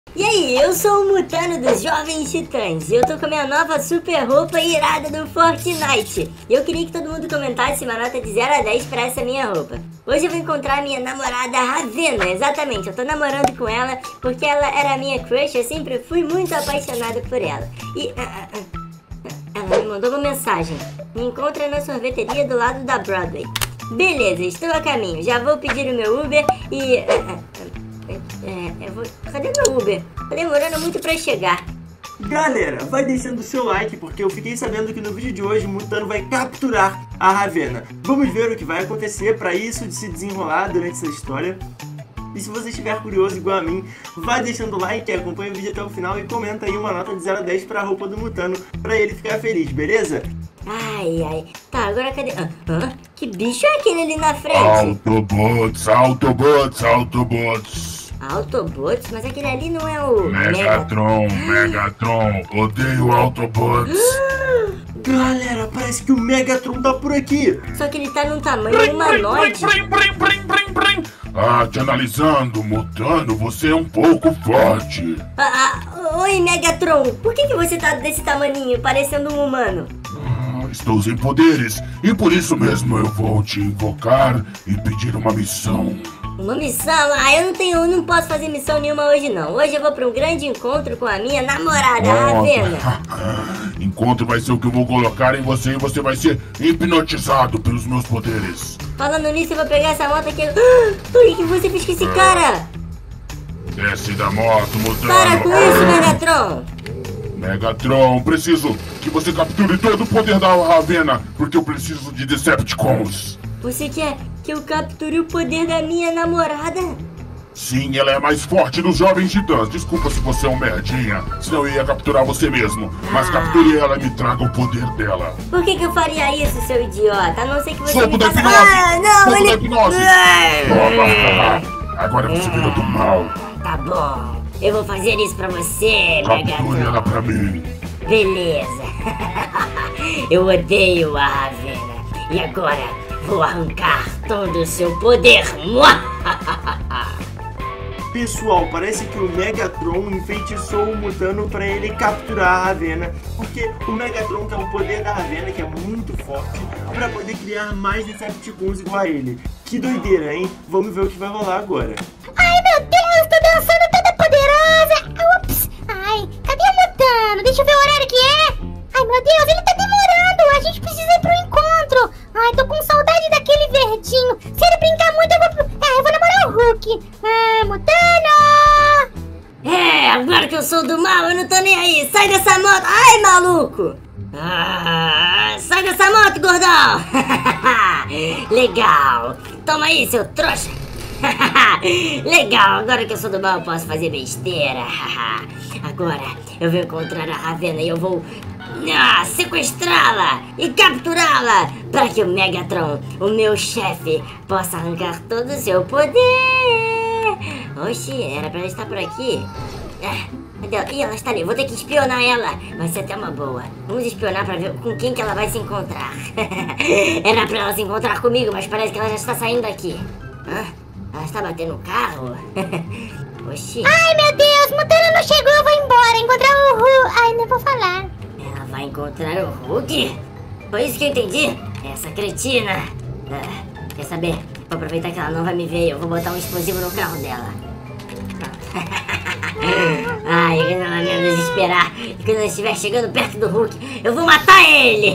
E aí, eu sou o Mutano dos Jovens Titãs e eu tô com a minha nova super roupa irada do Fortnite. E eu queria que todo mundo comentasse uma nota de 0 a 10 pra essa minha roupa. Hoje eu vou encontrar a minha namorada Ravena, exatamente, eu tô namorando com ela porque ela era a minha crush, eu sempre fui muito apaixonado por ela. E ela me mandou uma mensagem: me encontra na sorveteria do lado da Broadway. Beleza, estou a caminho, já vou pedir o meu Uber e... Cadê meu Uber? Tá demorando muito pra chegar. Galera, vai deixando o seu like porque eu fiquei sabendo que no vídeo de hoje o Mutano vai capturar a Ravena. Vamos ver o que vai acontecer pra isso de se desenrolar durante essa história. E se você estiver curioso igual a mim, vai deixando o like, acompanha o vídeo até o final e comenta aí uma nota de 0 a 10 pra roupa do Mutano pra ele ficar feliz, beleza? Ai, ai. Tá, agora cadê? Que bicho é aquele ali na frente? Autobots, Autobots, Autobots. Autobots? Mas aquele ali não é o... Megatron, Megatron, odeio Autobots. Galera, parece que o Megatron tá por aqui. Só que ele tá num tamanho humanoide. Te analisando, Mutano, você é um pouco forte. Oi, Megatron. Por que você tá desse tamaninho, parecendo um humano? Estou sem poderes e por isso mesmo eu vou te invocar e pedir uma missão. Uma missão? Eu não posso fazer missão nenhuma hoje não. Hoje eu vou pra um grande encontro com a minha namorada, Ravena. Encontro vai ser o que eu vou colocar em você e você vai ser hipnotizado pelos meus poderes. Falando nisso, eu vou pegar essa moto aqui. O que você fez com esse cara? Desce da moto, Mutano. Para com isso, Megatron. Megatron, preciso que você capture todo o poder da Ravena, porque eu preciso de Decepticons. Você quer que eu capture o poder da minha namorada? Sim, ela é a mais forte dos Jovens Titãs. Desculpa se você é um merdinha, senão eu ia capturar você mesmo. Mas capture ela e me traga o poder dela. Por que eu faria isso, seu idiota? A não ser que você Soco me da faça... hipnose! Não, Soco ele... da hipnose! Agora você virou do mal. Tá bom, eu vou fazer isso pra você, Capture Megatron. ela pra mim. Beleza. Eu odeio a Ravena. E agora vou arrancar todo o seu poder. Pessoal, parece que o Megatron enfeitiçou o Mutano pra ele capturar a Ravena, porque o Megatron tem o poder da Ravena, que é muito forte, pra poder criar mais Decepticons igual a ele. Que doideira, hein? Vamos ver o que vai rolar agora. Ai, meu Deus, tô dançando toda poderosa. Ups, ai, cadê o Mutano? Deixa eu ver o horário que é. Ai, meu Deus, ele tá demorando. A gente precisa ir pro encontro. Ai, tô com saudade daquele verdinho. Se ele brincar muito, eu vou namorar o Hulk. Mutano! Agora que eu sou do mal, eu não tô nem aí. Sai dessa moto. Ai, maluco. Sai dessa moto, gordão. Legal. Toma aí, seu trouxa. Legal, agora que eu sou do mal, eu posso fazer besteira. Agora eu vou encontrar a Ravena e eu vou sequestrá-la e capturá-la para que o Megatron, o meu chefe, possa arrancar todo o seu poder. Oxi, era pra ela estar por aqui. Cadê ela? Ih, ela está ali, vou ter que espionar ela. Vai ser até uma boa. Vamos espionar pra ver com quem que ela vai se encontrar. Era pra ela se encontrar comigo, mas parece que ela já está saindo daqui. Ela está batendo o carro? Oxi. Ai, meu Deus, Mutano não chegou, eu vou embora. Encontrar o Hulk. Ai, não vou falar. Ela vai encontrar o Hulk? Foi isso que eu entendi? Essa cretina. Quer saber? Vou aproveitar que ela não vai me ver. Eu vou botar um explosivo no carro dela. Ai, quando ela me desesperar e quando ela estiver chegando perto do Hulk, eu vou matar ele.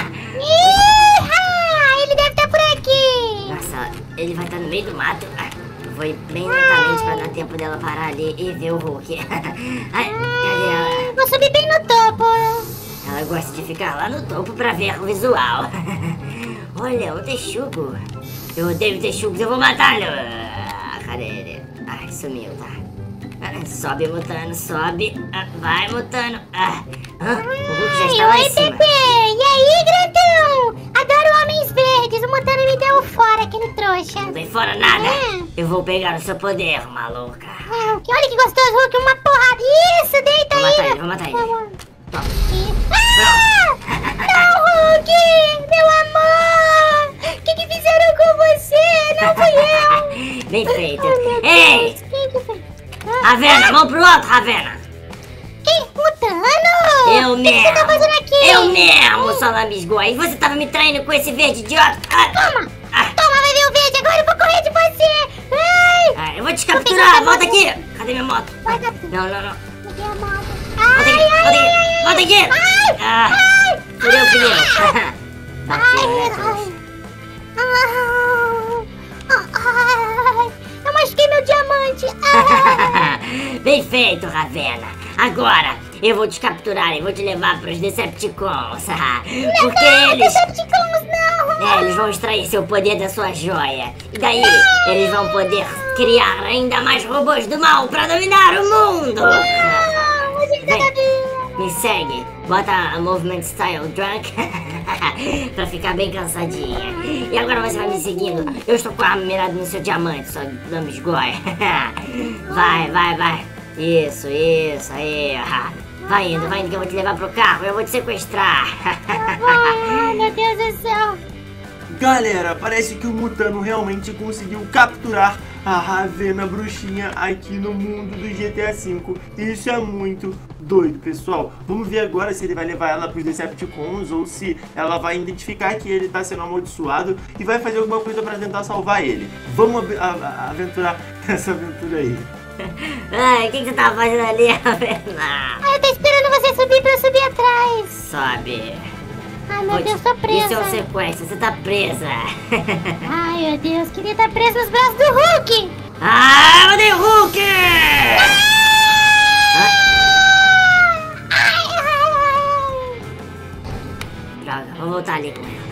Ele deve estar por aqui. Nossa, ele vai estar no meio do mato. Eu vou ir bem lentamente pra dar tempo dela parar ali e ver o Hulk. Ai, cadê ela? Vou subir bem no topo. Ela gosta de ficar lá no topo pra ver o visual. Olha, um texugo. Eu odeio texugos, eu vou matá-lo. Cadê ele? Ai, sumiu, tá? Sobe, Mutano, sobe. Vai, Mutano. O Hulk já está lá em cima. Bebê. E aí, grandão? Adoro homens verdes. O Mutano me deu fora, aquele trouxa. Não tem fora nada. Eu vou pegar o seu poder, maluca. Olha que gostoso, Hulk. Uma porrada. Isso, deita aí. Vou matar ele. Não, Hulk! Meu amor! O que fizeram com você? Não fui eu! Bem feito. Oh, Ei! Deus. Quem que foi? Ravena, mão pro alto, Ravena. Ih, Mutano! Eu O que você tá mesmo. fazendo aqui? Eu mesmo, sou lambisgoia. E você tava me traindo com esse verde idiota. Toma! Toma, vai ver o verde agora, eu vou correr de você! Ai! Eu vou te capturar, volta aqui. Cadê minha moto? Vai, captura. Não. Peguei a moto. Volta aqui. Furei o pneu. Bateu, né, trouxa? Eu machuquei meu diamante! Bem feito, Ravena. Agora eu vou te capturar e vou te levar pros Decepticons. Porque eles... Decepticons, não! eles vão extrair seu poder da sua joia. E daí eles vão poder criar ainda mais robôs do mal pra dominar o mundo. Vem, me segue. Bota a Movement Style Drunk pra ficar bem cansadinha. E agora você vai me seguindo. Eu estou com a mirada no seu diamante, sua lambisgoia. Vai. Isso, aí. Vai indo que eu vou te levar pro carro. Eu vou te sequestrar. Ai, meu Deus do céu! Galera, parece que o Mutano realmente conseguiu capturar a Ravena bruxinha aqui no mundo do GTA V. Isso é muito doido, pessoal. Vamos ver agora se ele vai levar ela pros Decepticons ou se ela vai identificar que ele tá sendo amaldiçoado e vai fazer alguma coisa pra tentar salvar ele. Vamos aventurar nessa aventura aí. Ai, o que você tava fazendo ali, Ravena? Ai, eu tô esperando você subir pra eu subir atrás! Sobe. Ai, meu Deus, tô presa! Isso é um sequestro, você tá presa. Ai, meu Deus, queria estar presa nos braços do Hulk! Eu odeio o Hulk! Droga, vou voltar ali com ela.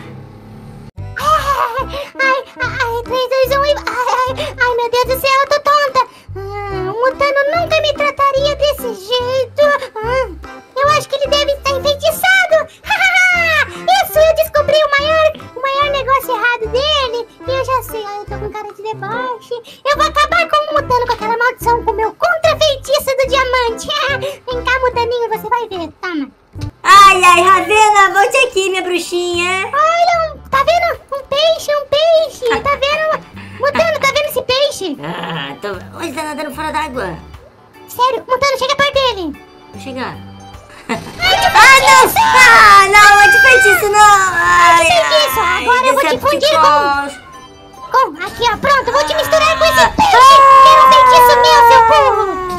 Ai, 3, 2, 1 e... Ai, meu Deus do céu, eu tô tonta! O Mutano nunca me trataria desse jeito! Eu acho que ele deve estar enfeitiçado! Isso, eu descobri o maior negócio errado dele! E eu já sei, eu tô com cara de deboche! Eu vou acabar com o Mutano, com aquela maldição, com o meu contra-feitiço do diamante! Vem cá, Mutaninho, você vai ver, toma! Ai, Ravena, volte aqui, minha bruxinha. Olha, tá vendo? Um peixe! Tá vendo? Mutano, tá vendo esse peixe? Onde tá nadando fora d'água? Sério, Mutano, chega perto dele! Vou chegar. Não, anti-feitiço não! Anti-feitiço, agora eu vou te fundir com... Aqui, ó, pronto, vou te misturar com esse peixe! Quero um feitiço meu, seu burro!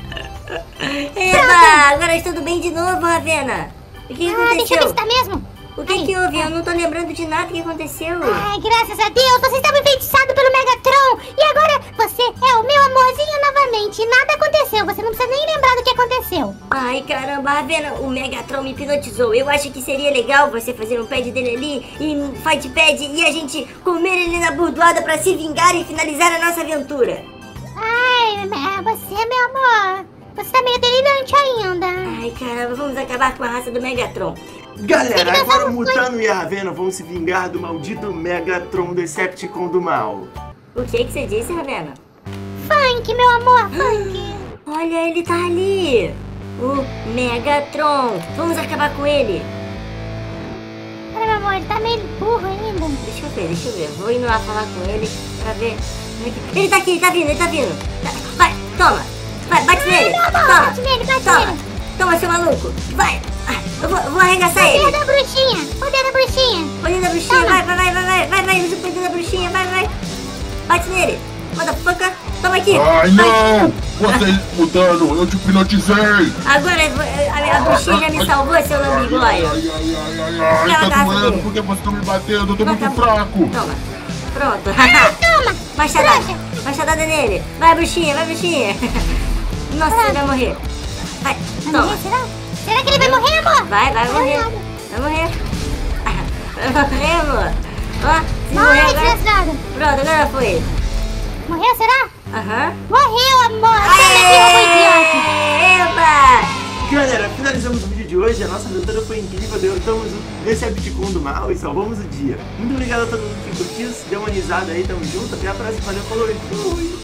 Eba, agora está tudo bem de novo, Ravena. O que aconteceu? Deixa eu ver se tá mesmo. O que houve? Eu não tô lembrando de nada que aconteceu. Ai, graças a Deus, você estava enfeitiçado pelo Megatron. E agora você é o meu amorzinho novamente. Nada aconteceu, você não precisa nem lembrar do que aconteceu. Ai, caramba, Ravena, o Megatron me hipnotizou. Eu acho que seria legal você fazer um pad dele ali e um fight pad e a gente comer ele na burdoada pra se vingar e finalizar a nossa aventura. Ai, você, meu amor, você tá meio delirante ainda. Ai, caramba, vamos acabar com a raça do Megatron. Galera, agora o Mutano e a Ravena vão se vingar do maldito Megatron Decepticon do mal. O que você disse, Ravena? Funk, meu amor, funk. Olha, ele tá ali. O Megatron. Vamos acabar com ele. Olha, meu amor, ele tá meio burro ainda. Deixa eu ver. Vou indo lá falar com ele pra ver. Ele tá aqui, ele tá vindo. Vai, toma. Vai, bate nele. Toma. Bate nele. Toma, seu maluco. Vai. Eu vou arregaçar ele. Poder da bruxinha. Poder da bruxinha. Vai. Usa o poder da bruxinha. Vai. Bate nele. Motherfucker. Toma aqui. Ai, não! Você, Mutano, eu te hipnotizei. Agora a bruxinha já me salvou, seu lambigóio. Ai, tá doendo porque você tá me batendo, eu tô muito fraco. Toma. Pronto. Toma. Machadada nele. Vai, bruxinha. Nossa, ele vai morrer. Vai, toma. Será que ele vai morrer, amor? Vai morrer. Vai morrer, amor. Ó, se morrer Morre, agora... desgraçado. Pronto, agora foi. Morreu, será? Aham. Morreu, amor. Sai daqui, robô idiota. Eba! Galera, finalizamos o vídeo de hoje. A nossa aventura foi incrível. Derrotamos o Decepticon do mal e salvamos o dia. Muito obrigado a todo mundo que curtiu. Se deu uma risada aí, tamo junto. Até a próxima. Valeu, falou e fui.